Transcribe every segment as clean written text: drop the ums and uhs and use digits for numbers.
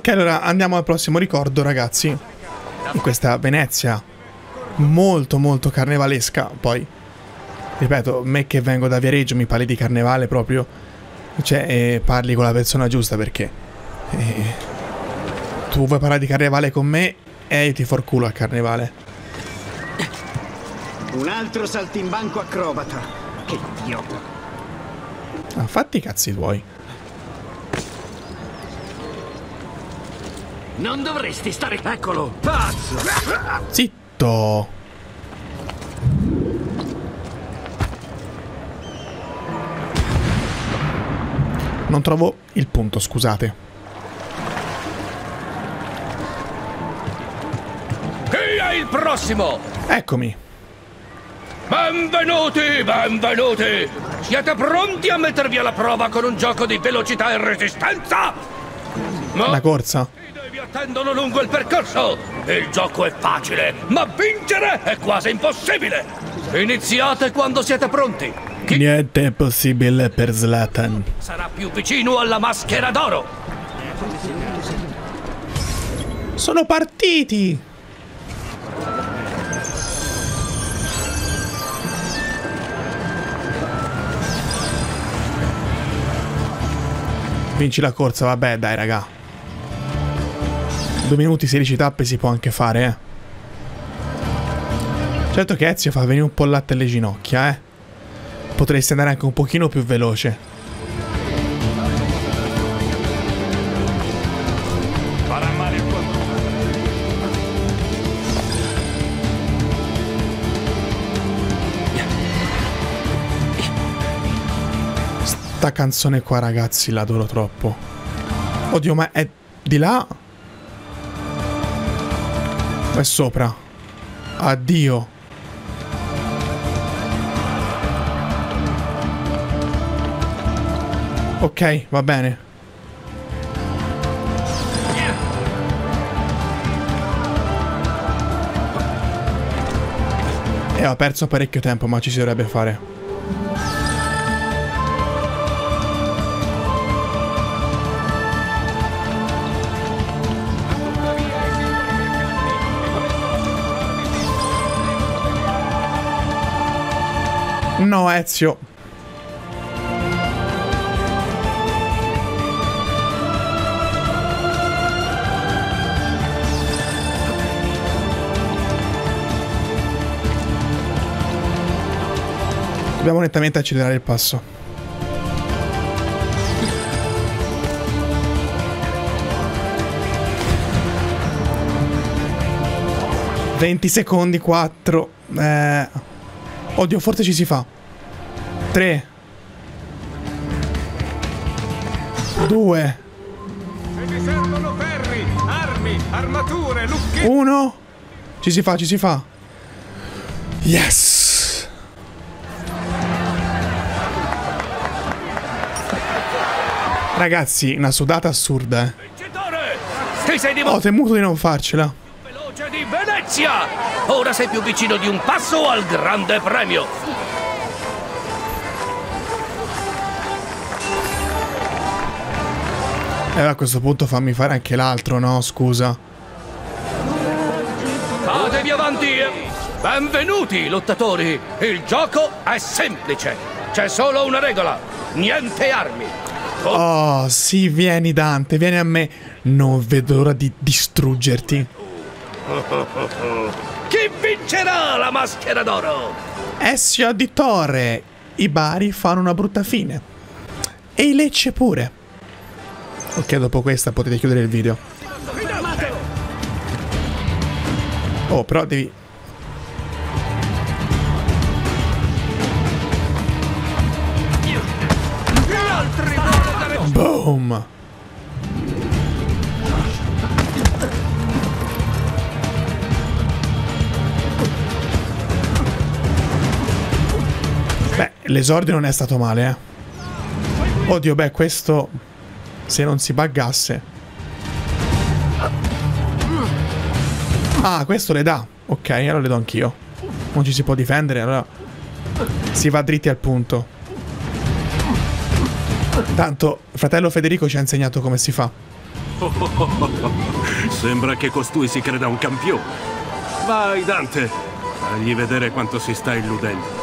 Ok, allora andiamo al prossimo ricordo, ragazzi. In questa Venezia molto molto carnevalesca. Poi, ripeto, me che vengo da Viareggio mi parli di carnevale proprio. Cioè, parli con la persona giusta, perché tu vuoi parlare di carnevale con me e io ti forculo a carnevale. Un altro saltimbanco acrobata. Che dio. Ah, fatti i cazzi tuoi. Non dovresti stare... Eccolo! Pazzo! Zitto! Non trovo il punto, scusate. Chi è il prossimo? Eccomi. Benvenuti, benvenuti! Siete pronti a mettervi alla prova con un gioco di velocità e resistenza? La corsa. Vi attendono lungo il percorso. Il gioco è facile, ma vincere è quasi impossibile. Iniziate quando siete pronti. Chi Niente è possibile per Zlatan. sarà più vicino alla maschera d'oro? Sono partiti! Vinci la corsa, vabbè, dai, raga. 2 minuti, 16 tappe si può anche fare, eh. Certo che Ezio fa venire un po' il latte alle ginocchia, eh. Potresti andare anche un pochino più veloce. Farà male il cuore. Sta canzone qua, ragazzi, l'adoro troppo. Oddio, ma è di là? O è sopra? Addio. Ok, va bene. Ho perso parecchio tempo, ma ci si dovrebbe fare. No, Ezio. Dobbiamo nettamente accelerare il passo. ...20 secondi, 4... Oddio, forse ci si fa. 3 2 Mi servono ferri, armi, armature, lucchetti. 1. Ci si fa, ci si fa. Yes. Ragazzi, una sudata assurda, eh. Vincitore! Ti sei Ho temuto di non farcela. veloce di Venezia! Ora sei più vicino di un passo al grande premio! A questo punto fammi fare anche l'altro, no? Scusa. Fatevi avanti! Benvenuti, lottatori! Il gioco è semplice! C'è solo una regola! Niente armi! Oh, sì, vieni Dante, vieni a me. Non vedo l'ora di distruggerti. Chi vincerà la maschera d'oro? Ezio Auditore. I Bari fanno una brutta fine. E i Lecce pure. Ok, dopo questa potete chiudere il video. Oh, però devi... Boom! Beh, l'esordio non è stato male, eh. Oddio, beh, questo... Se non si buggasse. Ah, questo le dà. Ok, allora le do anch'io. Non ci si può difendere, allora... Si va dritti al punto. Tanto, fratello Federico ci ha insegnato come si fa. Sembra che costui si creda un campione. Vai, Dante, fagli vedere quanto si sta illudendo.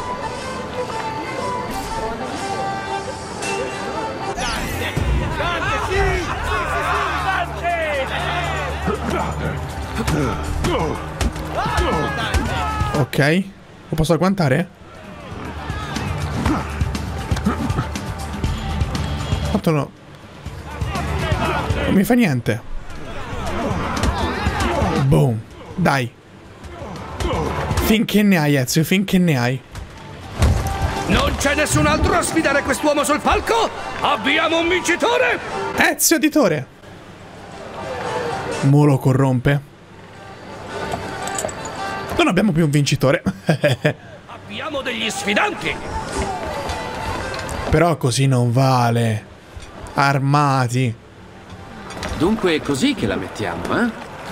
Ok, lo posso agguantare? Fatto no. Non mi fa niente. Boom. Dai. Finché ne hai, Ezio, finché ne hai. Non c'è nessun altro a sfidare quest'uomo sul palco? Abbiamo un vincitore! Ezio Auditore. Mo lo corrompe. Non abbiamo più un vincitore. Abbiamo degli sfidanti! Però così non vale. Armati. Dunque è così che la mettiamo, eh?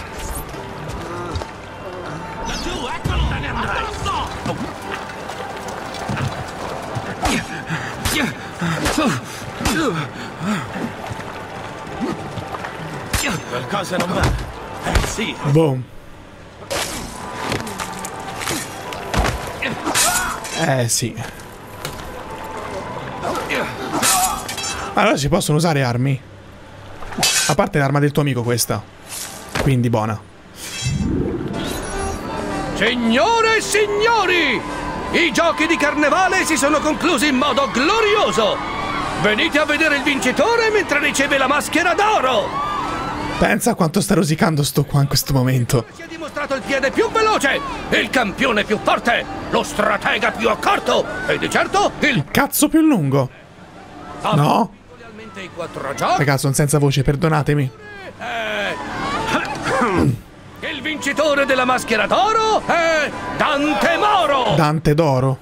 Laggiù, eccolo! Te ne andrai! Qualcosa non va. Sì. Boom. Sì. Allora si possono usare armi. A parte l'arma del tuo amico questa. Quindi buona. Signore e signori! I giochi di carnevale si sono conclusi in modo glorioso! Venite a vedere il vincitore mentre riceve la maschera d'oro! Pensa quanto sta rosicando sto qua in questo momento. Si è dimostrato il piede più veloce, il campione più forte, lo stratega più accorto e di certo il Cazzo più lungo. No? realmente i 4 giochi. Ragazzi, sono senza voce, perdonatemi. Il vincitore della maschera d'oro è Dante Moro! Dante d'oro.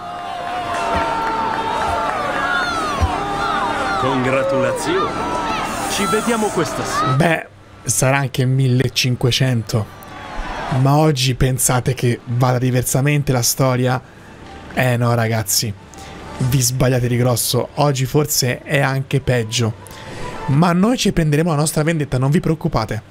Congratulazioni. Ci vediamo questa sera. Beh, sarà anche 1500. Ma oggi pensate che vada diversamente la storia? No, ragazzi. Vi sbagliate di grosso. Oggi forse è anche peggio. Ma noi ci prenderemo la nostra vendetta, non vi preoccupate.